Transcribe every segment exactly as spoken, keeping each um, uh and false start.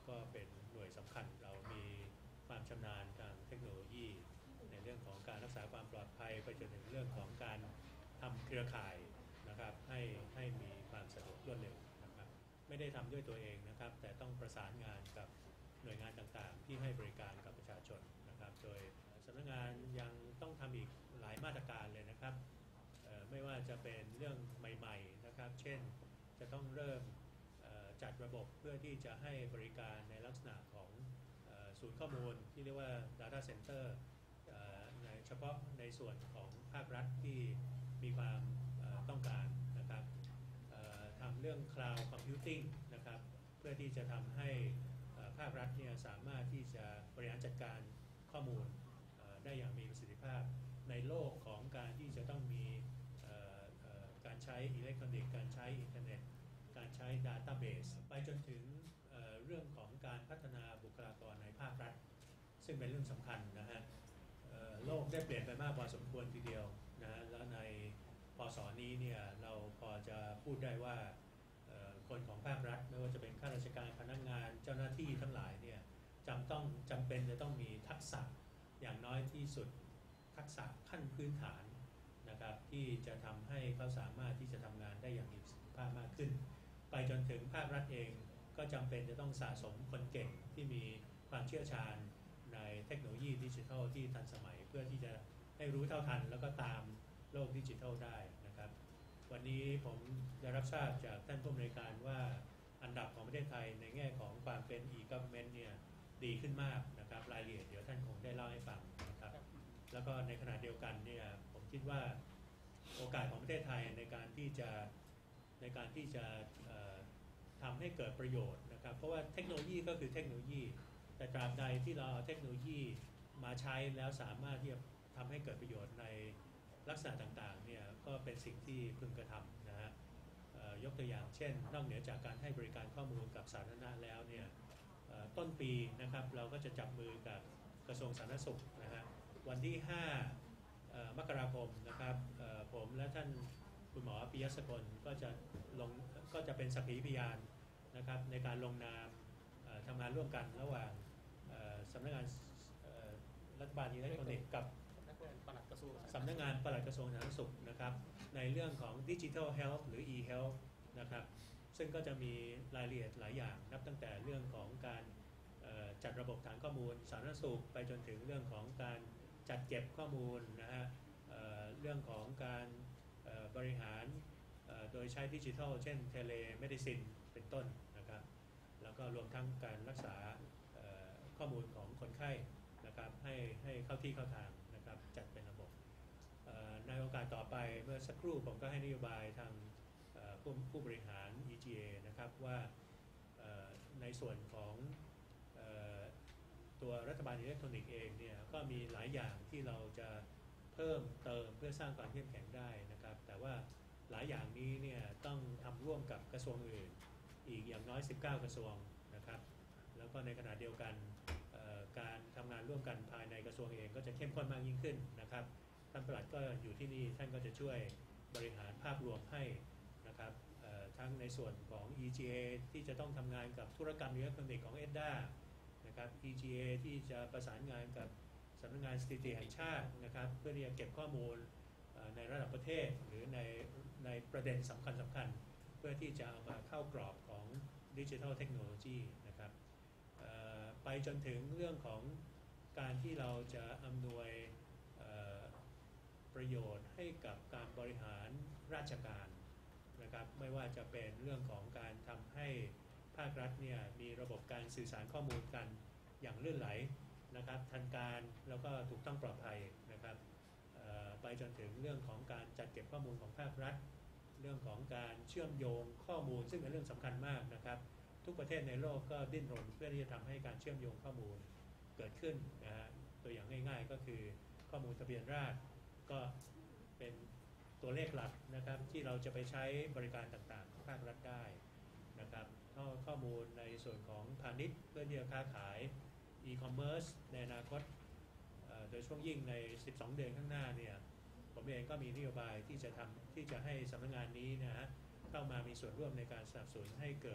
ก็เป็นหน่วยสำคัญเรามีความชำนาญทางเทคโนโลยีในเรื่องของการรักษาความปลอดภัยไปจนถึงเรื่องของการทำเครือข่ายนะครับให้ให้มีความสะดวกรวดเร็วนะครับไม่ได้ทำด้วยตัวเองนะครับแต่ต้องประสานงานกับหน่วยงานต่างๆที่ให้บริการกับประชาชนนะครับโดยสำนักงานยังต้องทำอีกหลายมาตรการเลยนะครับไม่ว่าจะเป็นเรื่องใหม่ๆนะครับเช่นจะต้องเริ่มจัดระบบเพื่อที่จะให้บริการในลักษณะของศูนย์ข้อมูลที่เรียกว่า Data Center ในเฉพาะในส่วนของภาครัฐที่มีความต้องการนะครับทำเรื่อง Cloud Computing นะครับเพื่อที่จะทำให้ภาครัฐเนี่ยสามารถที่จะบริหารจัดการข้อมูลได้อย่างมีประสิทธิภาพในโลกของการที่จะต้องมีการใช้อิเล็กทรอนิกส์การใช้อินเทอร์เน็ตการใช้ Database ไปจนถึง เ, เรื่องของการพัฒนาบุคลากรในภาครัฐซึ่งเป็นเรื่องสำคัญนะฮะโลกได้เปลี่ยนไปมากพอสมควรทีเดียวนะแล้วในพ.ศ.นี้เนี่ยเราพอจะพูดได้ว่าคนของภาครัฐไม่ว่าจะเป็นข้าราชการพนักงานเจ้าหน้าที่ทั้งหลายเนี่ยจำต้องจำเป็นจะต้องมีทักษะอย่างน้อยที่สุดทักษะขั้นพื้นฐานนะครับที่จะทำให้เขาสามารถที่จะทำงานได้อย่างมีประสิทธิภาพมากขึ้นไปจนถึงภาครัฐเองก็จำเป็นจะต้องสะสมคนเก่งที่มีความเชี่ยวชาญในเทคโนโลยีดิจิทัลที่ทันสมัยเพื่อที่จะให้รู้เท่าทันแล้วก็ตามโลกดิจิทัลได้นะครับวันนี้ผมได้รับทราบจากท่านผู้อำนวยการว่าอันดับของประเทศไทยในแง่ของความเป็น e-government เนี่ยดีขึ้นมากนะครับรายละเอียดเดี๋ยวท่านคงได้เล่าให้ฟังนะครับแล้วก็ในขณะเดียวกันเนี่ยผมคิดว่าโอกาสของประเทศไทยในการที่จะในการที่จะทำให้เกิดประโยชน์นะครับเพราะว่าเทคโนโลยีก็คือเทคโนโลยีแต่ตราบใดที่เราเอาเทคโนโลยีมาใช้แล้วสามารถที่จะทำให้เกิดประโยชน์ในลักษณะต่างๆเนี่ยก็เป็นสิ่งที่พึงกระทำนะฮะยกตัวอย่างเช่นนอกเหนือจากการให้บริการข้อมูลกับสาธารณะแล้วเนี่ยต้นปีนะครับเราก็จะจับมือกับกระทรวงสาธารณสุขนะฮะวันที่ห้ามกราคมนะครับผมและท่านคุณหมอปิยะสกลก็จะลงก็จะเป็นสักขีพยานนะครับในการลงนามทำงานร่วมกันระหว่างสำนักงานรัฐบาลอิเล็กทรอนิกส์กับสำนักงานปลัดกระทรวงสาธารณสุขนะครับในเรื่องของ Digital Health หรือ e-health นะครับซึ่งก็จะมีรายละเอียดหลายอย่างนับตั้งแต่เรื่องของการจัดระบบฐานข้อมูลสาธารณสุขไปจนถึงเรื่องของการจัดเก็บข้อมูลนะฮะ เ, เรื่องของการบริหารโดยใช้ดิจิทัลเช่นเทเลเมดิซินเป็นต้นนะครับแล้วก็รวมทั้งการรักษาข้อมูลของคนไข้นะครับให้ให้เข้าที่เข้าทางนะครับจัดเป็นระบบในโอกาสต่อไปเมื่อสักครู่ผมก็ให้นโยบายทางผู้ผู้บริหาร อี จี เอ นะครับว่าในส่วนของตัวรัฐบาลอิเล็กทรอนิกส์เองเนี่ยก็มีหลายอย่างที่เราจะเพิ่มเติมเพื่อสร้างความเข้มแข็งได้นะครับแต่ว่าหลายอย่างนี้เนี่ยต้องทำร่วมกับกระทรวงอื่นอีกอย่างน้อยสิบเก้ากระทรวงนะครับแล้วก็ในขณะเดียวกันการทำงานร่วมกันภายในกระทรวงเองก็จะเข้มข้นมากยิ่งขึ้นนะครับท่านปลัดก็อยู่ที่นี่ท่านก็จะช่วยบริหารภาพรวมให้นะครับทั้งในส่วนของ อี จี เอ ที่จะต้องทำงานกับธุรกรรมอิเล็กทรอนิกส์ของ เอ ดี เอ นะครับ อี จี เอ ที่จะประสานงานกับสำนักงานสถิติแห่งชาตินะครับเพื่อที่จะเก็บข้อมูลในระดับประเทศหรือในในประเด็นสำคัญสำคัญเพื่อที่จะเอามาเข้ากรอบของดิจิทัลเทคโนโลยีนะครับไปจนถึงเรื่องของการที่เราจะอำนวยประโยชน์ให้กับการบริหารราชการนะครับไม่ว่าจะเป็นเรื่องของการทำให้ภาครัฐเนี่ยมีระบบการสื่อสารข้อมูลกันอย่างลื่นไหลนะครับทันการแล้วก็ถูกต้องปลอดภัยนะครับไปจนถึงเรื่องของการจัดเก็บข้อมูลของภาครัฐเรื่องของการเชื่อมโยงข้อมูลซึ่งเป็นเรื่องสำคัญมากนะครับทุกประเทศในโลกก็ดิ้นรนเพื่อที่จะทำให้การเชื่อมโยงข้อมูลเกิดขึ้นนะฮะตัวอย่างง่ายๆก็คือข้อมูลทะเบียนราษฎร์ก็เป็นตัวเลขหลักนะครับที่เราจะไปใช้บริการต่างๆของภาครัฐได้นะครับข้อมูลในส่วนของพาณิชย์เพื่อที่จะค้าขายe-commerce ในอนาคตโดยช่วงยิ่งในสิบสองเดือนข้างหน้าเนี่ยผมเองก็มีนโยบายที่จะทำที่จะให้สำนักงานนี้นะฮะเข้ามามีส่วนร่วมในการสนับสนุนให้เกิด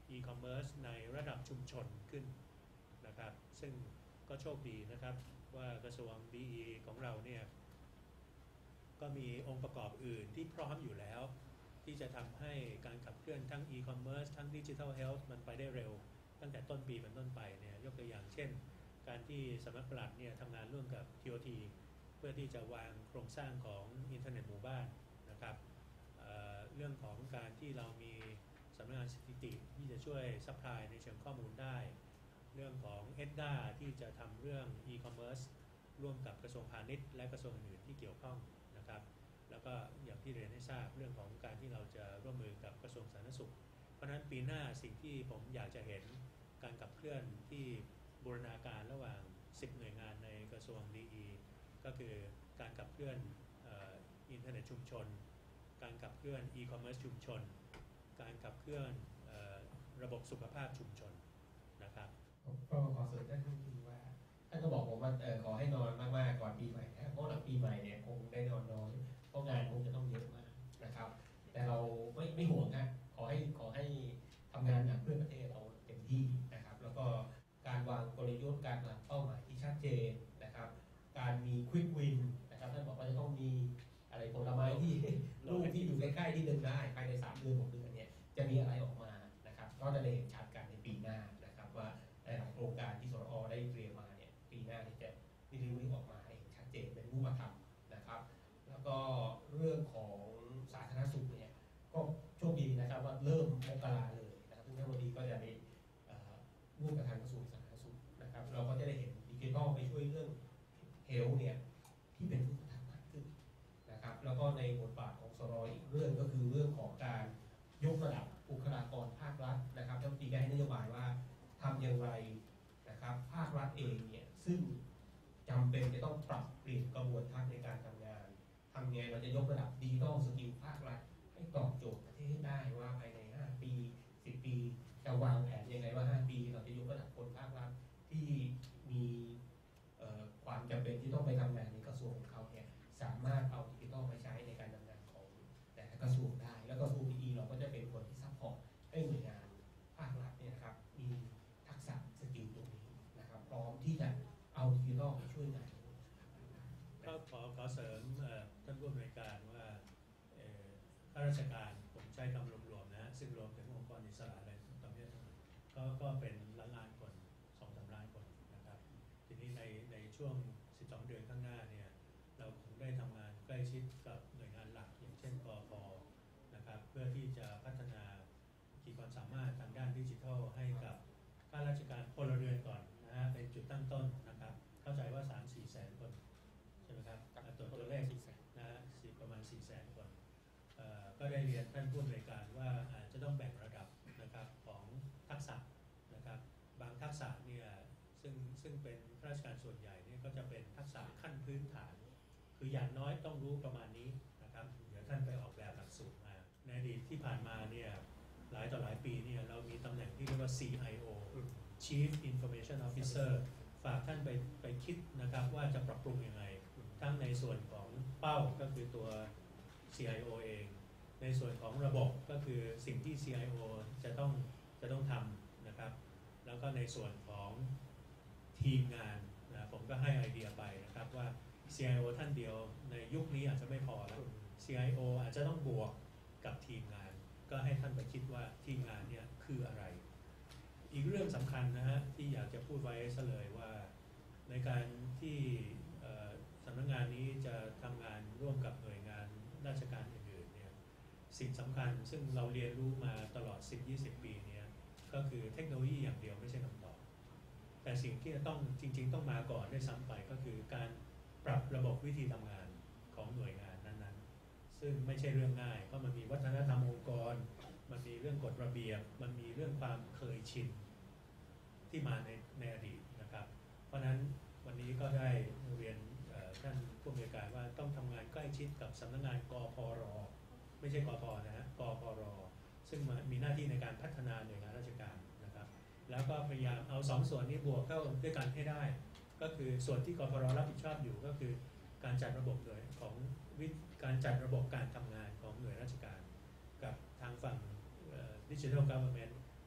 e-commerce ในระดับชุมชนขึ้นนะครับซึ่งก็โชคดีนะครับว่ากระทรวง ดี อี ของเราเนี่ยก็มีองค์ประกอบอื่นที่พร้อมอยู่แล้วที่จะทำให้การขับเคลื่อนทั้ง e-commerce ทั้ง digital health มันไปได้เร็วตั้งแต่ต้นปีเป็นต้นไปเนี่ยยกตัวอย่างเช่นการที่สำนักปลัดเนี่ยทำงานร่วมกับ ที โอ ที เพื่อที่จะวางโครงสร้างของอินเทอร์เน็ตหมู่บ้านนะครับ เอ่อ เรื่องของการที่เรามีสำนักงานสถิติที่จะช่วยซัพพลายในเชิงข้อมูลได้เรื่องของ เอ็ด ดี เอ ที่จะทำเรื่อง e-commerce ร่วมกับกระทรวงพาณิชย์และกระทรวงอื่นที่เกี่ยวข้องนะครับแล้วก็อย่างที่เรียนให้ทราบเรื่องของการที่เราจะร่วมมือกับกระทรวงสาธารณสุขเพราะฉะนั้นปีหน้าสิ่งที่ผมอยากจะเห็นการขับเคลื่อนที่บูรณาการระหว่างสิบหน่วยงานในกระทรวง ดี อี ก็คือการขับเคลื่อนอินเทอร์เน็ตชุมชนการขับเคลื่อน e-commerce ชุมชนการขับเคลื่อนระบบสุขภาพชุมชนนะครับก็ขอเสริมท่านท่านทีว่าท่านก็บอกผมว่าเออขอให้นอนมากๆก่อนปีใหม่นะเพราะหลังปีใหม่เนี่ยคงได้นอนน้อยเพราะงานคงจะต้องเยอะมากนะครับแต่เราไม่ไม่ห่วงนะขอให้ขอให้ทำงานหนักเพื่อประเทศเราเต็มที่นะครับแล้วก็การวางกลยุทธ์การวางเป้าหมายที่ชัดเจนนะครับการมีควิกวินนะครับท่านบอกว่าจะต้องมีอะไรผลไม้ที่ลูกที่อยู่ใกล้ๆที่เดินได้ภายในสามเดือนหกเดือนเนี่ยจะมีอะไรออกมานะครับก็จะได้เห็นชัดกันในปีหน้านะครับว่าหลายโครงการที่สรอได้เตรียมมาเนี่ยปีหน้าที่จะดิลิเวอรี่ออกมาให้ชัดเจนเป็นรูปธรรมนะครับแล้วก็เรื่องของสาธารณสุขเนี่ยก็โชคดีนะครับว่าเริ่มมกราเลยนะครับซึ่งท่านวันนี้ก็จะได้ร่วมกับทางกระทรวงสาธารณสุขนะครับเราก็จะได้เห็นดิจิทัลไปช่วยเรื่องเฮลท์เนี่ยที่เป็นรูปธรรมมากขึ้นนะครับแล้วก็ในบทบาทของสรออีกเรื่องก็คือเรื่องของการยกระดับบุคลากรภาครัฐนะครับท่านตีได้ให้นโยบายว่าทำอย่างไรนะครับภาครัฐเองเนี่ยซึ่งจำเป็นจะต้องปรับเปลี่ยนกระบวนการในการทำงานทำไงเราจะยกระดับดิจิทัลสกิลภาครัฐให้ตอบโจทย์ประเทศได้ว่าภายในห้าปีสิบปีจะวางแผนยังไงว่าห้าปีเราจะยกระดับคนภาครัฐที่มีความจำเป็นที่ต้องไปทำงานในกระทรวงของเขาเนี่ยสามารถเอาดิจิทัลไปใช้ในการทำงานของแต่ละกระทรวงได้แล้วกระทรวง ดี อี เราก็จะเป็นคนที่ซัพพอร์ตให้หน่วยงานภาครัฐเนี่ยนะครับมีทักษะสกิลตรงนี้นะครับพร้อมที่จะเอาดิจิทัลไปช่วยงานก็ขอขอเสริมท่านผู้อำนวยการว่าข้าราชการผมใช้คำรวมๆนะซึ่งรวมถึงองค์กรอิสระอะไรตรงนี้ก็ก็เป็นล้านล้านคนสองสามล้านคนนะครับทีนี้ในในช่วงสิบสองเดือนข้างหน้าเนี่ยเราคงได้ทำงานใกล้ชิดกับหน่วยงานหลักอย่างเช่นกพ.นะครับเพื่อที่จะพัฒนาขีดความสามารถทางด้านดิจิทัลให้กับข้าราชการพลเรือนก่อนนะฮะเป็นจุดตั้งต้นนะครับเข้าใจว่า สามถึงสี่ แสนคนใช่ไหมครับตัวตัวเลขนะฮะประมาณ สี่ แสนคนก็ได้เรียนท่านผู้อำนวยการว่าอาจจะต้องแบ่งระดับนะครับของทักษะนะครับบางทักษะเนี่ยซึ่งซึ่งเป็นข้าราชการส่วนใหญ่เนี่ยก็จะเป็นทักษะขั้นพื้นฐานคืออย่างน้อยต้องรู้ประมาณนี้นะครับเดี๋ยวท่านไปออกแบบหลักสูตรมาในอดีตที่ผ่านมาเนี่ยหลายต่อหลายปีเนี่ยเรามีตำแหน่งที่เรียกว่า ซี ไอ โอ Chief Information Officer ฝากท่านไปไปคิดนะครับว่าจะปรับปรุงยังไงทั้งในส่วนของเป้าก็คือตัว ซี ไอ โอ เองในส่วนของระบบก็คือสิ่งที่ ซี ไอ โอ จะต้องจะต้องทำนะครับแล้วก็ในส่วนของทีมงานนะผมก็ให้ไอเดียไปนะครับว่า ซี ไอ โอ ท่านเดียวในยุคนี้อาจจะไม่พอแล้ว ซี ไอ โอ อาจจะต้องบวกกับทีมงานก็ให้ท่านไปคิดว่าทีมงานเนี่ยคืออะไรอีกเรื่องสำคัญนะฮะที่อยากจะพูดไว้ซะเลยว่าในการที่สำนักงานนี้จะทำงานร่วมกับหน่วยงานราชการอื่นๆเนี่ยสิ่งสำคัญซึ่งเราเรียนรู้มาตลอด สิบถึงยี่สิบ ปีเนี่ยก็คือเทคโนโลยีอย่างเดียวไม่ใช่คำตอบแต่สิ่งที่จะต้องจริงๆต้องมาก่อนด้วยซ้ำไปก็คือการปรับระบบวิธีทำงานของหน่วยงานนั้นๆซึ่งไม่ใช่เรื่องง่ายเพราะมันมีวัฒนธรรมองค์กรมันมีเรื่องกฎระเบียบมันมีเรื่องความเคยชินที่มาในในอดีตนะครับเพราะนั้นวันนี้ก็ได้เรียนท่านผู้อำนวยการว่าต้องทำงานใกล้ชิดกับสำนักงานกพร.ไม่ใช่กพ.นะฮะกพร.ซึ่งมีหน้าที่ในการพัฒนาหน่วยงานราชการนะครับแล้วก็พยายามเอาสองส่วนนี้บวกเข้าด้วยกันให้ได้ก็คือส่วนที่กพร.รับผิดชอบอยู่ก็คือการจัดระบบโดยของวิธีการจัดระบบการทำงานของหน่วยราชการกับทางฝั่ง Digital Government เอา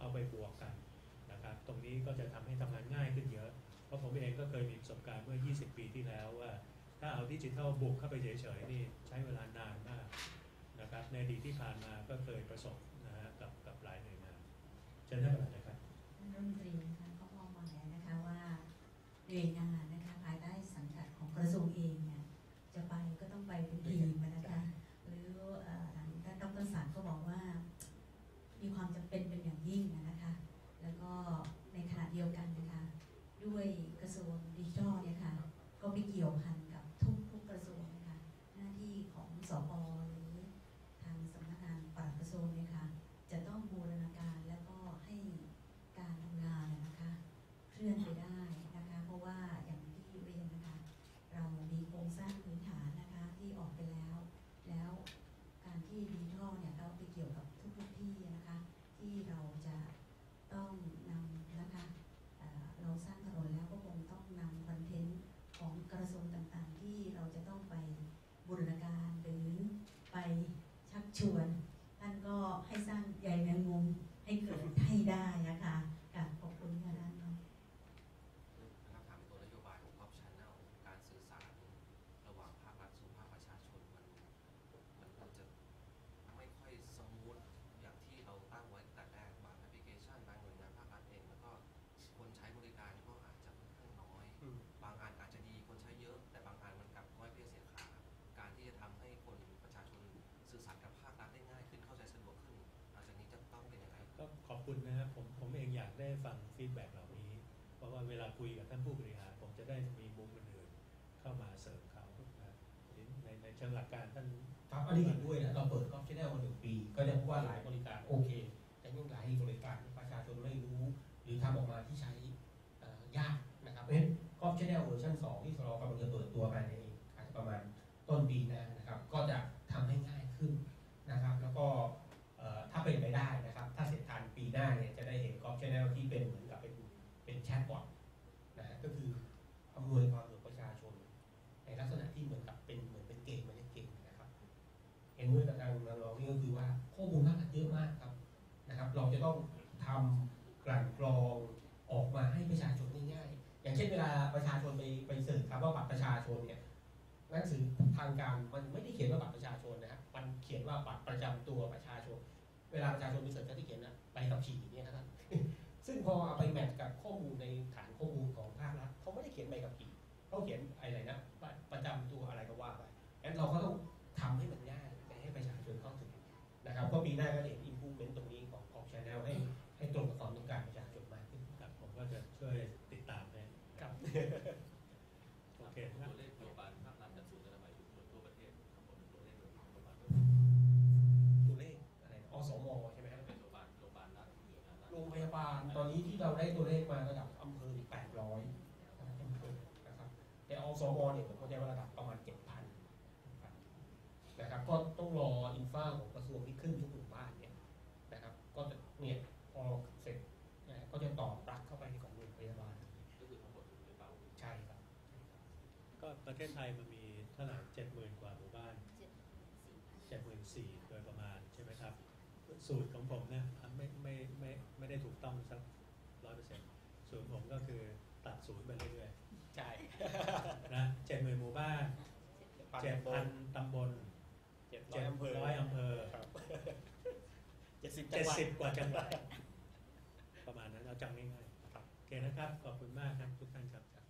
เอาไปบวกกันนะครับตรงนี้ก็จะทำให้ทำงานง่ายขึ้นเยอะเพราะผมเองก็เคยมีประสบการณ์เมื่อยี่สิบปีที่แล้วว่าถ้าเอาดิจิทัลบุกเข้าไปเฉยๆนี่ใช้เวลานานมากนะครับในอดีตที่ผ่านมาก็เคยประสบนะฮะกับกับหลายหน่วยงานเชิญท่านประธานนะครับท่านรัฐมนตรีนะคะก็มองมาแล้วนะคะว่าหน่วยงานนะคะภายใต้สังกัดของกระทรวงเองเนี่ยจะไปก็ต้องไปเป็นทีมนะคะหรือเอ่อทางท่านดร.สารก็บอกว่ามีความจำเป็นเป็นอย่างยิ่งนะคะแล้วก็ในขณะเดียวกันนะคะด้วยกระทรวงดิจิทัลเนี่ยค่ะก็ไม่เกี่ยวพันกับทุกทุกกระทรวงนะคะหน้าที่ของสป.หรือทางสำนักงานปลัดกระทรวงเนี่ยค่ะจะต้องบูรณาการแล้วก็ให้การทำงานนะคะเคลื่อนไปได้นะคะเพราะว่าอย่างที่เรียนนะคะเรามีโครงสร้างพื้นฐานนะคะที่ออกไปแล้วแล้วการที่ดิจิทัลเนี่ยเราไปเกี่ยวกับทุกๆที่นะคะที่เราจะต้องนำนะคะเอ่อเราสร้างถนนแล้วก็คงต้องนำคอนเทนต์ของกระทรวงต่างๆที่เราจะต้องไปบูรณาการหรือไปชักชวนท่านก็ให้สร้างใยแมงมุมให้เกิดให้ได้นะคะกับขอบคุณค่ะท่านนะครับถามตัวนโยบายของ Top Channel การสื่อสารระหว่างภาครัฐสู่ภาคประชาชนมันมันมันจะไม่ค่อยสมูทอย่างที่เราตั้งไว้แต่แรกบางแอปพลิเคชันบางหน่วยงานภาครัฐเองแล้วก็คนใช้บริการก็อาจจะค่อนข้างน้อยบางอันอาจจะดีคนใช้เยอะแต่บางอันมันกลับน้อยเพียงเสียขาการที่จะทำให้คนประชาชนสื่อสารกับภาครัฐได้ง่ายขึ้นเข้าใจสะดวกขึ้นหลังจากนี้จะต้องเป็นยังไงก็ขอบคุณนะครับผมผมเองอยากได้ฟังฟีดแบ็กเหล่านี้เพราะว่าเวลาคุยกับท่านผู้บริหารผมจะได้มีมุมอื่นๆเข้ามาเสริมเขานะในในเชิงหลักการท่านครับอันนี้เห็นด้วยนะเราเปิดกอล์ฟชแนลมาหนึ่งปี ก็จะพบว่าหลายบริการโอเค แต่ยังหลายบริการประชาชนไม่รู้ หรือทำออกมาที่ใช้เอ่อยากนะครับเพราะฉะนั้นกอล์ฟชแนลเวอร์ชันสองที่เรากำลังจะเปิดตัวภายในอาจจะประมาณต้นปีหน้านะครับก็จะทำให้ง่ายขึ้นนะครับ แล้วก็เอ่อถ้าเป็นไปได้นะครับถ้าเสร็จทันปีหน้าเนี่ยจะได้เห็นกอล์ฟชแนลที่เป็นเหมือนกับเป็นเป็นแชทบอทนะฮะก็คืออำนวยความสะดวกประชาชนในลักษณะที่เหมือนกับเป็นเหมือนเป็นเกมเหมือนเกมนะครับเห็นด้วยกับทางน้องๆนี่ก็คือว่าข้อมูลมากเยอะมากครับนะครับเราจะต้องทำกลั่นกรองออกมาให้ประชาชนง่ายๆอย่างเช่นเวลาประชาชนไปไปเสิร์ชคำว่าบัตรประชาชนเนี่ยหนังสือทางการมันไม่ได้เขียนว่าบัตรประชาชนนะครับมันเขียนว่าบัตรประจำตัวประชาชนเวลาประชาชนไปเสิร์ชก็ที่เขียนนะใบขับขี่เนี่ยนะครับ ซึ่งพอเอาไปแมทกับข้อมูลในฐานข้อมูลของภาครัฐเขาไม่ได้เขียนใบขับขี่เขาเขียนอะไรนะบัตรประจำตัวอะไรก็ว่าไปงั้นเราก็ต้องทำให้มันง่ายให้ประชาชนเข้าถึงนะครับก็ปีหน้าก็เห็น improvement ตรงนี้ของของ channel ให้ให้ตรงกับความต้องการประชาชนมากขึ้นครับผมก็จะช่วยติดตามให้ครับโอเคนะตัวเลขโรงพยาบาลภาครัฐกับศูนย์อนามัยทั่วทั่วประเทศทั้งหมดเป็นตัวเลขประมาณตัวเลขอะไรนะอสมใช่ไหมครับเป็นโรงพยาบาลโรงพยาบาลรัฐโรงพยาบาลตอนนี้ที่เราได้ตัวเลขมาระดับอำเภอแปดร้อยอำเภอนะครับแต่อสมเนี่ยผมเข้าใจว่าระดับประมาณเจ็ดพันนะครับก็ต้องรออินฟาของกระทรวงที่ขึ้นทุกหมู่บ้านเนี่ยนะครับก็จะเนี่ยพอเสร็จนะก็จะต่อปลั๊กเข้าไปของโรงพยาบาลก็คือทั้งหมดอยู่ในเป้าใช่ครับก็ประเทศไทยมันมีเท่าไหร่เจ็ดหมื่นกว่าหมู่บ้านเจ็ดหมื่นสี่โดยประมาณใช่ไหมครับสูตรของผมเนี่ยไม่ไม่ไม่ไม่ได้ถูกต้องสักร้อยเปอร์เซ็นต์สูตรผมก็คือตัดศูนย์ไปเรื่อยใช่ๆนะเจ็ดหมื่นหมู่บ้านเจ็ดพันตำบลเจ็ดเจ็ดร้อยอำเภอร้อยอำเภอครับเจ็ดสิบจัเจ็งดหวัดสิบกว่าจังหวัดประมาณนั้นเราจำง่ายๆโอเคนะครับ ขอบคุณมากครับทุกท่านครับ